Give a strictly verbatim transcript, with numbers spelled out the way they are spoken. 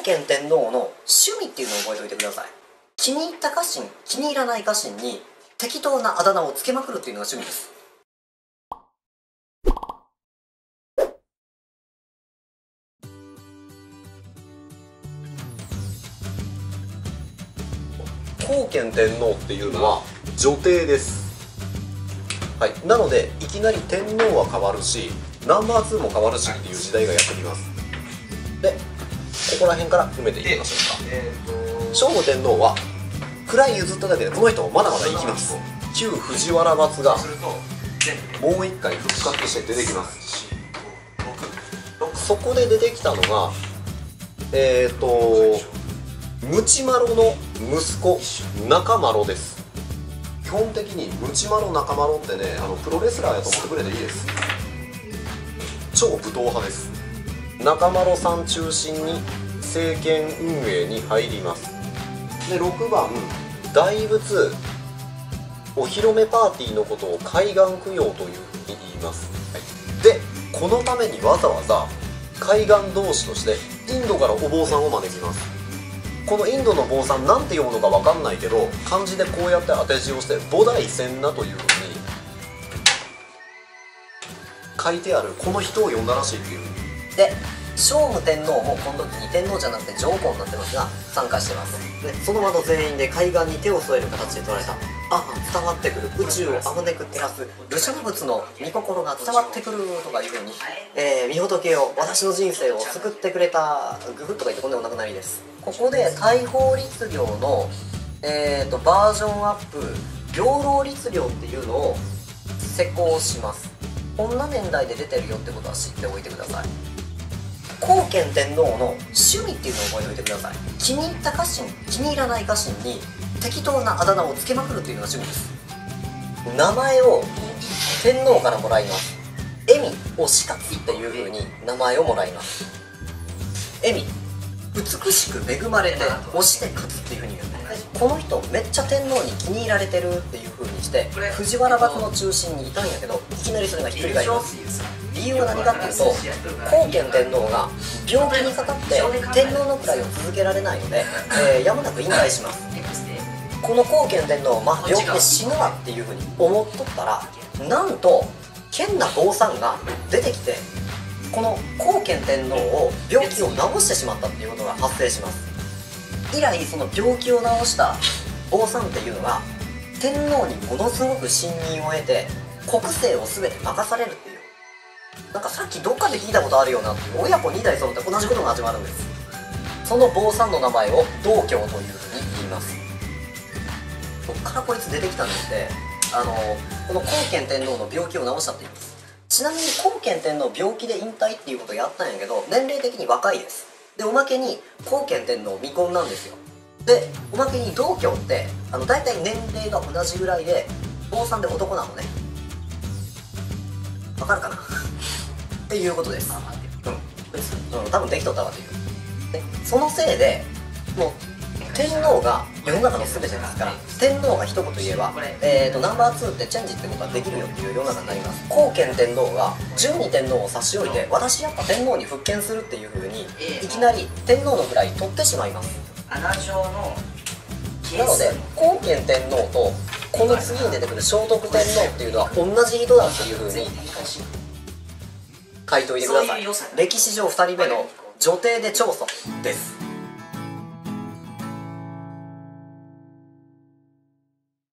光賢天皇の趣味っていうのを覚えておいてください。気に入った家臣、気に入らない家臣に適当なあだ名をつけまくるっていうのが趣味です。光賢天皇っていうのは女帝です。はい、なのでいきなり天皇は変わるしナンバーツーも変わるしっていう時代がやってきます。でここら辺から埋めていきましょうか。えー、と聖武天皇は位譲っただけでこの人もまだまだ生きます。旧藤原閥がもう一回復活して出てきます。そこで出てきたのがえっ、ー、とムチマロの息子中麻呂です。基本的にムチマロ中麻呂ってね、あのプロレスラーやと思ってくれていいです。超武闘派です。中麻呂さん中心に政権運営に入ります。でろくばん大仏お披露目パーティーのことを海岸供養というふうに言います、はい、でこのためにわざわざ海岸同士としてインドからお坊さんを招きます。このインドの坊さんなんて読むのか分かんないけど漢字でこうやって当て字をして菩提千那というふうに書いてあるこの人を呼んだらしいっていう。で聖武天皇もこの時に天皇じゃなくて上皇になってますが参加してます。でその場の全員で海岸に手を添える形で捉えた、あ伝わってくる宇宙をあぶねく照らすルシャナ仏の御心が伝わってくるとかいうふうに、えー、御仏を私の人生を救ってくれたグフッとか言ってこんでお亡くなりです。ここで大宝律令の、えー、とバージョンアップ養老律令っていうのを施行します。こんな年代で出てるよってことは知っておいてください。光賢天皇の趣味っていうのを覚えておいてください。気に入った家臣、気に入らない家臣に適当なあだ名をつけまくるっていうのが趣味です。名前を天皇からもらいます。恵美推し活っていう風に名前をもらいます。恵美美しく恵まれて推して勝つっていう風に言う。この人めっちゃ天皇に気に入られてるっていう風にして藤原閥の中心にいたんやけどいきなりそれがひっくり返ります。理由は何かっていうと光賢天皇が病気にかかって天皇の位を続けられないので、えー、やむなく引退します。この光賢天皇は、まあ、病気で死ぬわっていう風に思っとったらなんと賢な坊さんが出てきてこの光賢天皇を病気を治してしまったっていうことが発生します。以来その病気を治した坊さんっていうのが天皇にものすごく信任を得て国政を全て任されるっていう、なんかさっきどっかで聞いたことあるようなっていう親子に代揃って同じことが始まるんです。その坊さんの名前を道教というふうに言います。そっからこいつ出てきたんですね。あのこの光賢天皇の病気を治したって言います。ちなみに光賢天皇病気で引退っていうことをやったんやけど年齢的に若いです。でおまけに光賢天皇未婚なんですよ。でおまけに道教ってあの大体年齢が同じぐらいで坊さんで男なのね。わかるかなっていうことです。うん、うん、多分できとったわっていう。でそのせいでもう天皇が世の中の全てですから天皇が一言言えば、えーとナンバーツーってチェンジってことができるよっていう世の中になります。光賢天皇が順に天皇を差し置いて私やっぱ天皇に復権するっていう風にいきなり天皇の位取ってしまいます。なので光賢天皇とこの次に出てくる聖徳天皇っていうのは同じ人だっていう風に書いておいてください。歴史上ふたりめの女帝で長祖です。